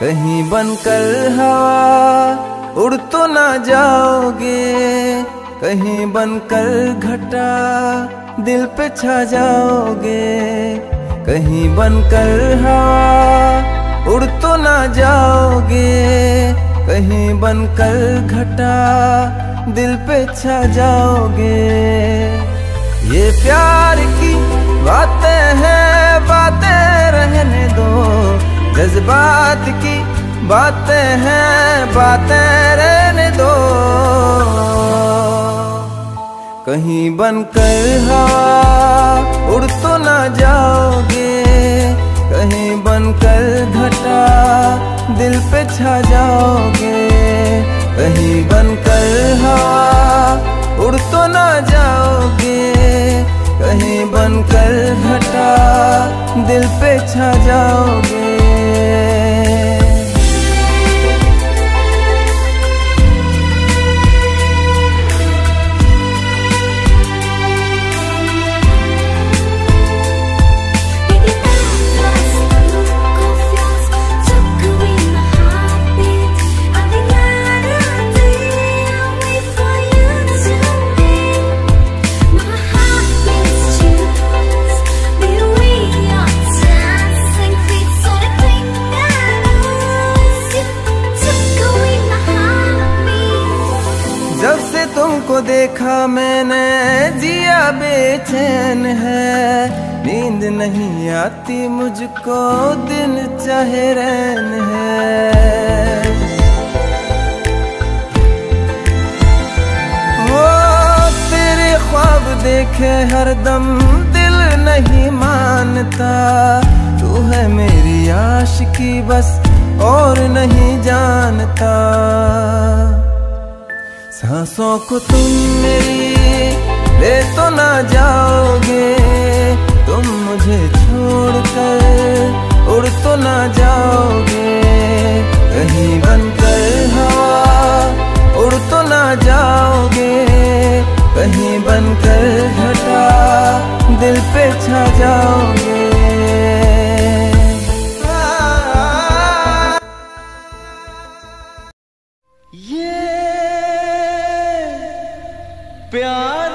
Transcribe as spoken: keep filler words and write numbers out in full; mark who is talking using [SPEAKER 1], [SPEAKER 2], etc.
[SPEAKER 1] कहीं बनकर हवा उड़ तो ना जाओगे, कहीं बनकर घटा दिल पे छा जाओगे। कहीं बनकर हवा उड़ तो ना जाओगे, कहीं बनकर घटा दिल पे छा जाओगे। ये प्यार की बातें हैं, बातें रहने दो, जज्बात की बातें हैं, बातें रहने दो। कहीं बनकर हवा उड़ तो ना जाओगे, कहीं बनकर घटा दिल पे छा जाओगे। कहीं बनकर हवा उड़ तो ना जाओगे, कहीं बनकर घटा दिल पे छा जाओगे। जब से तुमको देखा मैंने जिया बेचैन है, नींद नहीं आती मुझको दिन चाहे रैन है। हो तेरे ख्वाब देखे हरदम दिल नहीं मानता, तू है मेरी आशिकी बस और नहीं जानता। सांसों को तुम मेरी ले तो ना जाओगे, तुम मुझे छोड़कर उड़ तो ना जाओगे। कहीं बनकर हवा उड़ तो ना जाओगे, कहीं बनकर घटा दिल पे छा जाओगे।
[SPEAKER 2] प्यार